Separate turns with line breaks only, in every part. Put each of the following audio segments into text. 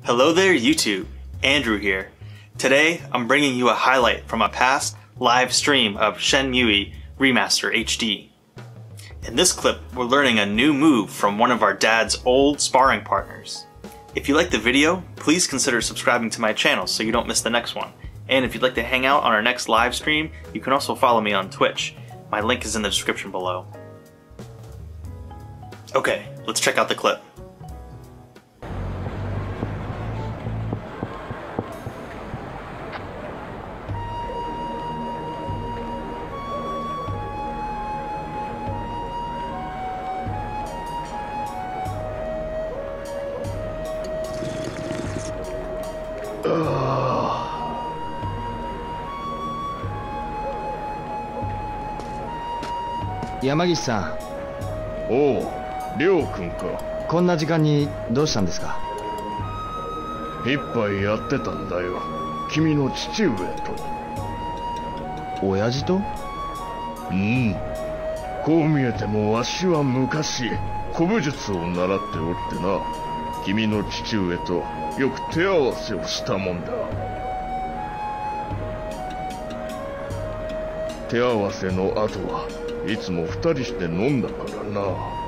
Hello there YouTube, Andrew here. Today I'm bringing you a highlight from a past live stream of Shenmue Remaster HD. In this clip we're learning a new move from one of our dad's old sparring partners. If you like the video, please consider subscribing to my channel so you don't miss the next one. And if you'd like to hang out on our next live stream, you can also follow me on Twitch. My link is in the description below. Okay, let's check out the clip.
山岸さん。
おう、りょうくんか。
こんな時間にどうしたんですか？
一杯やってたんだよ。君の父上と。
親父と？
うん。こう見えてもわしは昔古武術を習っておってな。君の父上とよく手合わせをしたもんだ。手合わせの後はいつも二人して飲んだからな。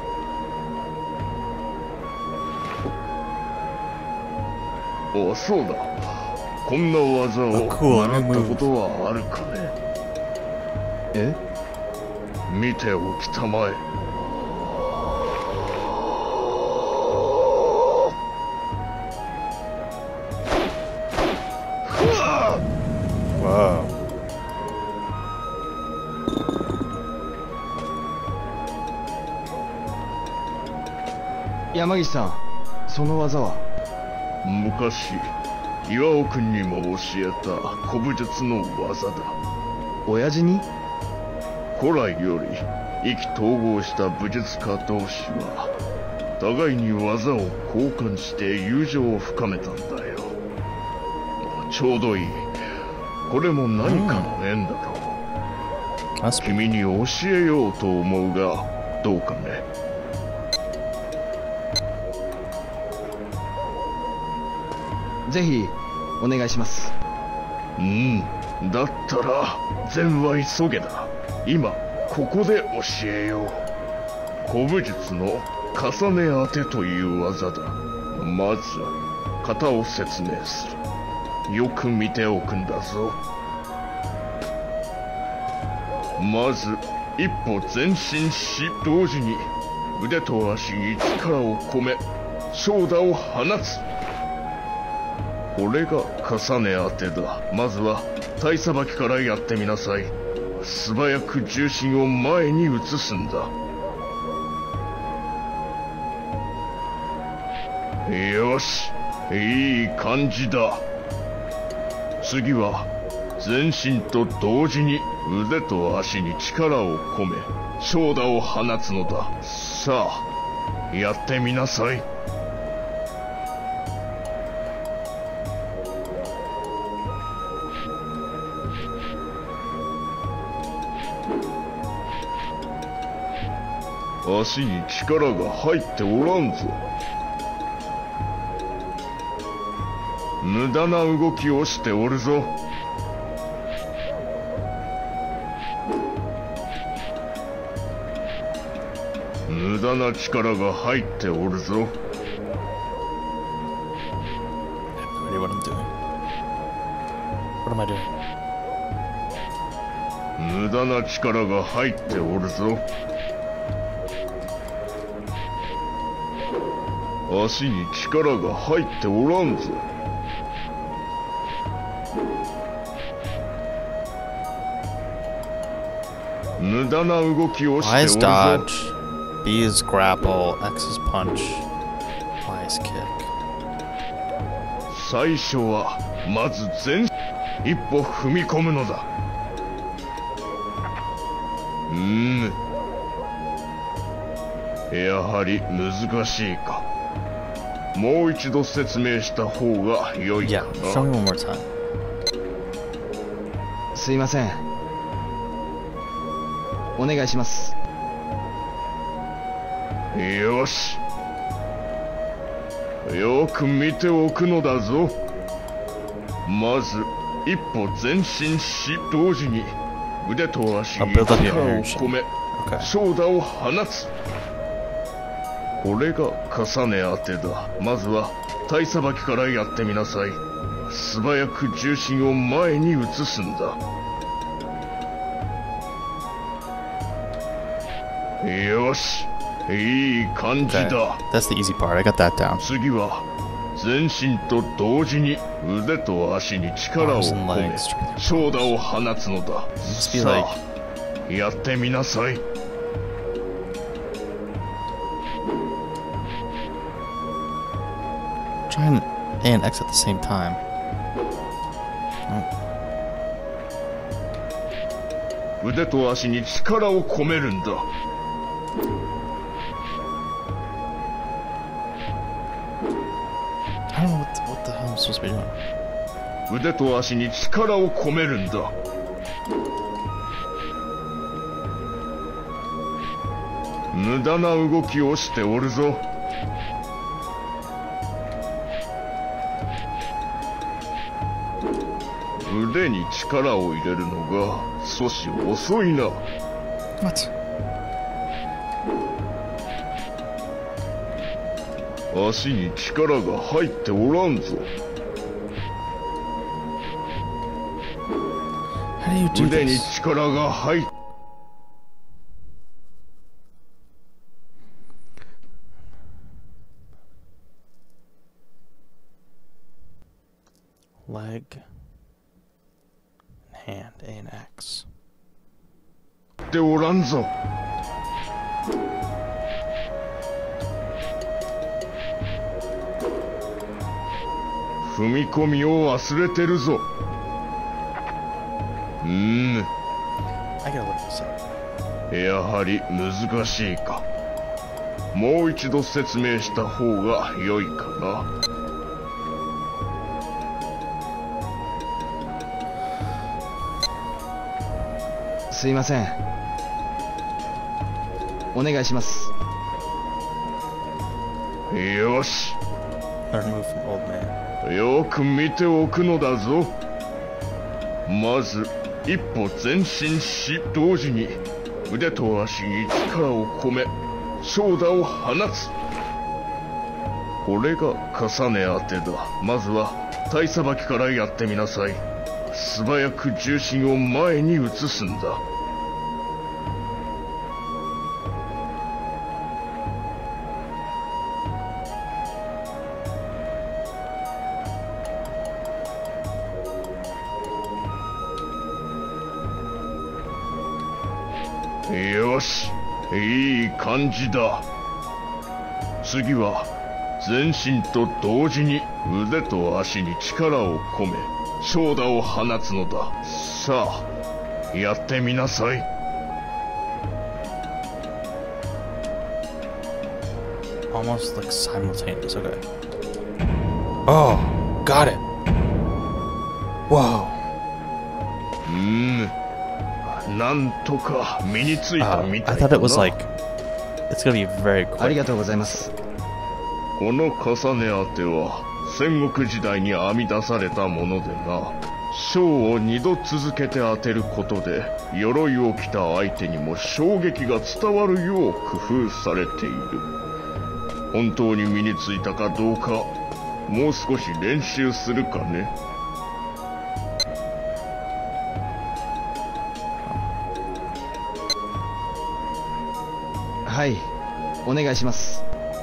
あ、そうだ。こんな技を習ったことはあるかね。
え？
見ておきたまえ。
Wow.
山岸さん、その技は？
昔岩尾君にも教えた古武術の技だ。
親父に？
古来より意気投合した武術家同士は互いに技を交換して友情を深めたんだよ。ちょうどいい。これも何かの縁だろう。君に教えようと思うがどうかね。
ぜひお願いします。
うん、だったら善は急げだ。今ここで教えよう。古武術の重ね当てという技だ。まず型を説明する。よく見ておくんだぞ。まず一歩前進し、同時に腕と足に力を込め長打を放つ。これが重ね当てだ。まずは体さばきからやってみなさい。素早く重心を前に移すんだ。よし、いい感じだ。次は全身と同時に腕と足に力を込め長打を放つのだ。さあやってみなさい。足に力が入っておらんぞ。無駄な動きをしておるぞ。無駄な力が入っておるぞ。
What I'm doing? What am I doing?
無駄な力が入っておるぞ。足に力が入っておらんぞ。無駄な動きをしておるぞ。
Y is dodge, B is grapple, X is punch, Y is kick.
最初はまず一歩踏み込むのだ。やはり難しいか。もう一度説明した方が良いかな。
Yeah, show me one more time.
すいません。お願いします。
よし。 よく見ておくのだぞ。まず一歩前進し、同時に腕と足に力を込め長打を放つ。これが重ね当てだ。まずは体さばきからやってみなさい。素早く重心を前に移すんだ。よし、いい感じだ。
That's the easy part. I got that down.
次は全身と同時に腕と足に力を込め長打を放つのだ。さあ、やってみなさい。
Trying A and X at the same time. Oh.
腕と足に力を込めるんだ。
I don't know what the hell I'm supposed to be doing.
腕と足に力を込めるんだ。無駄な動きをしておるぞ。腕に力を入れるのが少し遅いな。
What?
足に力が入っておらんぞ。
How do you do
腕に
this?
力が入っ
Leg, hand, A and X.
ておらんぞ。踏み込みを忘れてるぞ。
I gotta look this up.
やはり難しいか。もう一度説明した方が良いかな。
すいません。お願いします。
よし。
Learn to move from old man.
よく見ておくのだぞ。まず一歩前進し、同時に腕と足に力を込め長打を放つ。これが重ね当てだ。まずは体さばきからやってみなさい。素早く重心を前に移すんだ。よし、いい感じだ。次は全身と同時に腕と足に力を込め長打を放つのだ。さあ、やってみなさい。
Almost like simultaneous. Okay. Oh, got it. Whoa.
なんとか身についたみた
I
いだ
thought it
な。
was like it's gonna be very
あり
quick.
がとうございます。
この重ね当ては戦国時代に編み出されたものでな。章を2度続けて当てることで鎧を着た相手にも衝撃が伝わるよう工夫されている。本当に身についたかどうか、もう少し練習するかね。
はい、お願いします。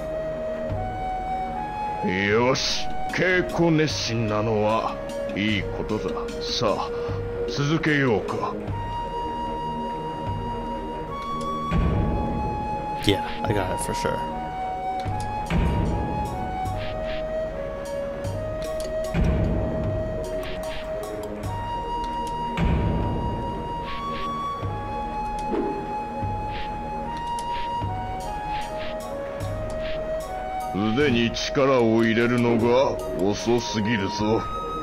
よし、稽古熱心なのはいいことだ。さあ、続けようか。
Yeah, I got it for sure.
Uden 腕に力を入れるのが遅すぎるぞ。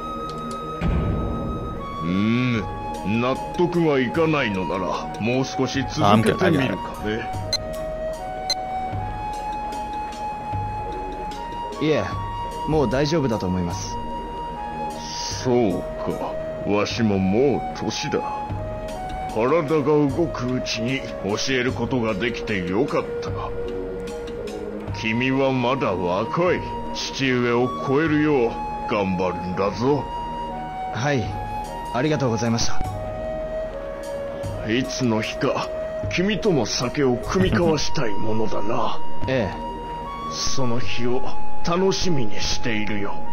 納得がいかないのならもう少し続けてみるかね。
いえ、 もう大丈夫だと思います。
そうか、わしももう年だ。体が動くうちに教えることができてよかった。君はまだ若い。父上を超えるよう頑張るんだぞ。
はい、ありがとうございました。
いつの日か君とも酒を酌み交わしたいものだな。
ええ。
その日を楽しみにしているよ。